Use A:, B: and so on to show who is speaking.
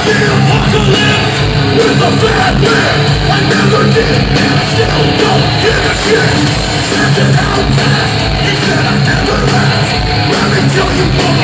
A: With a bad man, I never did, and I still don't give a shit. As an outcast, you said I'd never last. Let me tell you what